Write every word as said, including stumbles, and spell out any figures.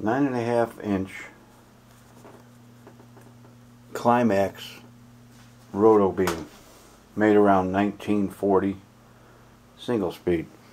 nine and a half inch Climax roto beam made around nineteen forty, single speed.